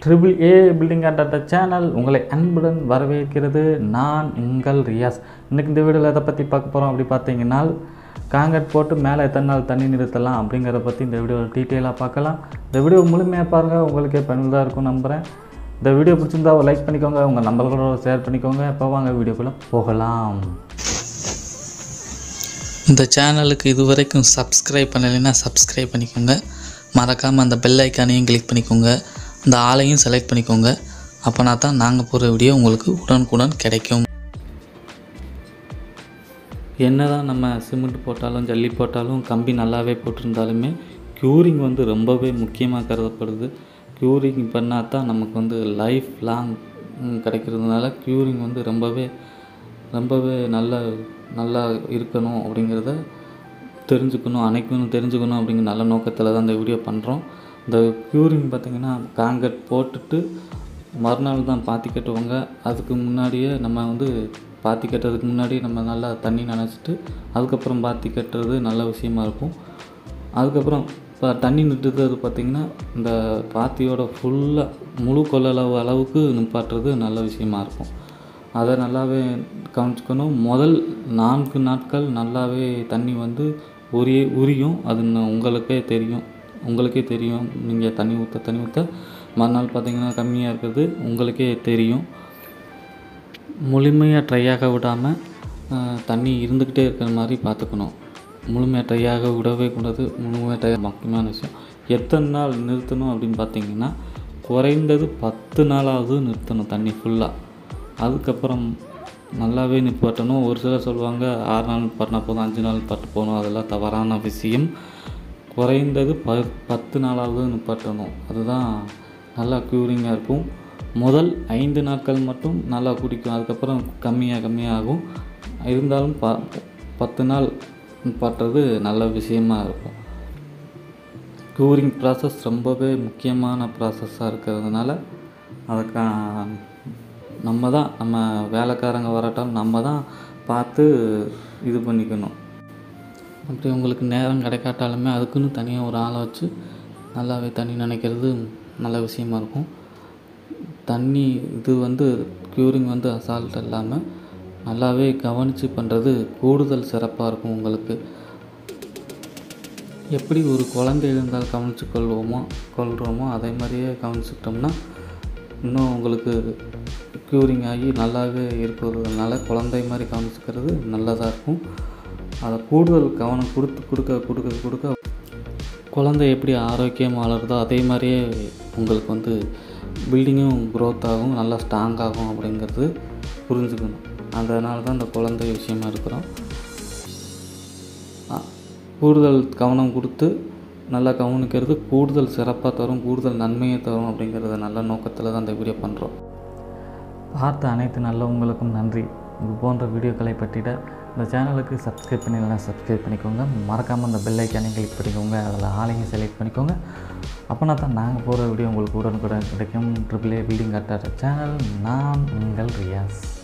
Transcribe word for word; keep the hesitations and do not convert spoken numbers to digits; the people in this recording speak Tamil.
ட்ரிபிள் ஏ பில்டிங் கட்ட சேனல் உங்களை அன்புடன் வரவேற்கிறது. நான் உங்கள் ரியாஸ். இன்றைக்கி இந்த வீடியோவில் எதை பற்றி பார்க்க போகிறோம் அப்படி பார்த்தீங்கன்னா, காங்கிரீட் போட்டு மேலே எத்தனை நாள் தண்ணி நிறுத்தலாம் அப்படிங்கிறத பற்றி இந்த வீடியோவில் டீட்டெயிலாக பார்க்கலாம். இந்த வீடியோ முழுமையாக பாருங்கள், உங்களுக்கே பயனுள்ளதாக இருக்கும் நம்புகிறேன். இந்த வீடியோ பிடிச்சிருந்தா ஒரு லைக் பண்ணிக்கோங்க, உங்கள் நம்பர்களோட ஷேர் பண்ணிக்கோங்க. இப்போ வாங்க வீடியோக்குள்ளே போகலாம். இந்த சேனலுக்கு இதுவரைக்கும் சப்ஸ்கிரைப் பண்ணலைன்னா சப்ஸ்கிரைப் பண்ணிக்கோங்க. மறக்காமல் அந்த பெல் ஐக்கானையும் கிளிக் பண்ணிக்கோங்க, அந்த ஆளையும் செலக்ட் பண்ணிக்கோங்க. அப்போனா தான் நாங்கள் போகிற வீடியோ உங்களுக்கு உடனுக்குடன் கிடைக்கும். என்ன தான் நம்ம சிமெண்ட் போட்டாலும் ஜல்லி போட்டாலும் கம்பி நல்லாவே போட்டிருந்தாலுமே க்யூரிங் வந்து ரொம்பவே முக்கியமாக கருதப்படுது. க்யூரிங் பண்ணால் தான் நமக்கு வந்து லைஃப் லாங் கிடைக்கிறதுனால க்யூரிங் வந்து ரொம்பவே ரொம்பவே நல்ல நல்லா இருக்கணும் அப்படிங்கிறத தெரிஞ்சுக்கணும், அனைக்கணும் தெரிஞ்சுக்கணும் அப்படிங்கிற நல்ல நோக்கத்தில் தான் இந்த வீடியோ பண்ணுறோம். இந்த க்யூரிங் பார்த்திங்கன்னா காங்கிரீட் போட்டுட்டு மறுநாள் தான் பாத்தி கட்டுவாங்க. அதுக்கு முன்னாடியே நம்ம வந்து பாத்தி கட்டுறதுக்கு முன்னாடி நம்ம நல்லா தண்ணி நனைச்சிட்டு அதுக்கப்புறம் பாத்தி கட்டுறது நல்ல விஷயமா இருக்கும். அதுக்கப்புறம் இப்போ தண்ணி நிறுத்துறது பார்த்திங்கன்னா இந்த பாத்தியோட ஃபுல்லாக முழு கொள்ளளவு அளவுக்கு நிப்பாட்டுறது நல்ல விஷயமா இருக்கும். அதை நல்லாவே கவனிச்சுக்கணும். முதல் நான்கு நாட்கள் நல்லாவே தண்ணி வந்து உரிய உரியும். அது உங்களுக்கே தெரியும் உங்களுக்கே தெரியும் நீங்கள் தண்ணி ஊற்ற தண்ணி ஊற்ற மறுநாள் பார்த்திங்கன்னா கம்மியாக இருக்கிறது உங்களுக்கே தெரியும். முழுமையாக ட்ரையாக விடாமல் தண்ணி இருந்துக்கிட்டே இருக்கிற மாதிரி பார்த்துக்கணும். முழுமையாக ட்ரையாக விடவே கூடாது. முழுமையாக ட்ரை முக்கியமான விஷயம். எத்தனை நாள் நிறுத்தணும் அப்படின்னு பார்த்திங்கன்னா, குறைந்தது பத்து நாளாவது நிறுத்தணும் தண்ணி ஃபுல்லாக. அதுக்கப்புறம் நல்லாவே நிப்பாட்டணும். ஒரு சிலர் சொல்லுவாங்க ஆறு நாள் நிப்பாட்டினா போதும், அஞ்சு நாள் நிப்பாட்டு போகணும். அதெல்லாம் தவறான விஷயம். குறைந்தது ப பத்து நாளாவது நிப்பாட்டணும். அதுதான் நல்லா க்யூரிங்காக இருக்கும். முதல் ஐந்து நாட்கள் மட்டும் நல்லா குடிக்கும், அதுக்கப்புறம் கம்மியாக கம்மியாகும். இருந்தாலும் ப பத்து நாள் நிப்பாட்டுறது நல்ல விஷயமா இருக்கும். க்யூரிங் ப்ராசஸ் ரொம்பவே முக்கியமான ப்ராசஸாக இருக்கிறதுனால அதுக்கு நம்ம தான் நம்ம வேலைக்காரங்க வரட்டாலும் நம்ம தான் பார்த்து இது பண்ணிக்கணும். அப்படி உங்களுக்கு நேரம் கிடைக்காட்டாலுமே அதுக்குன்னு தனியாக ஒரு ஆளை வச்சு நல்லாவே தண்ணி நினைக்கிறது நல்ல விஷயமா இருக்கும். தண்ணி இது வந்து க்யூரிங் வந்து அசால்ட் இல்லாமல் நல்லாவே கவனித்து பண்ணுறது கூடுதல் சிறப்பாக இருக்கும். உங்களுக்கு எப்படி ஒரு குழந்தை இருந்தால் கவனித்து கொள்வோமோ கொள்கிறோமோ அதே மாதிரியே கவனிச்சுக்கிட்டோம்னா இன்னும் உங்களுக்கு க்யூரிங் ஆகி நல்லாவே இருக்கிறதுனால குழந்தை மாதிரி கவனிச்சுக்கிறது நல்லதாக இருக்கும். அதை கூடுதல் கவனம் கொடுத்து கொடுக்க கொடுக்க கொடுக்க குழந்தை எப்படி ஆரோக்கியமாக வளருதோ அதே மாதிரியே உங்களுக்கு வந்து பில்டிங்கும் க்ரோத் ஆகும், நல்லா ஸ்ட்ராங் ஆகும் அப்படிங்கிறது புரிஞ்சுக்கணும். அதனால தான் இந்த குழந்தை விஷயமா இருக்கிறோம். கூடுதல் கவனம் கொடுத்து நல்லா கவனிக்கிறது கூடுதல் சிறப்பாக தரும், கூடுதல் நன்மையை தரும் அப்படிங்கிறத நல்ல நோக்கத்தில் தான் இந்த வீடியோ பண்ணுறோம். பார்த்த அனைத்து நல்லவங்களுக்கும் நன்றி. இது போன்ற வீடியோக்களை பற்றிட இந்த சேனலுக்கு சப்ஸ்கிரைப் பண்ணிடலாம், சப்ஸ்கிரைப் பண்ணிக்கோங்க. மறக்காமல் அந்த பெல் ஐக்கானை கிளிக் பண்ணிக்கோங்க, அதில் ஆளையும் செலக்ட் பண்ணிக்கோங்க. அப்போனா தான் நாங்கள் போகிற வீடியோ உங்களுக்கு உடனுக்குடன் கிடைக்கும். ட்ரிபிள் ஏ பில்டிங் கட்ட சேனல். நான் உங்கள் ரியாஸ்.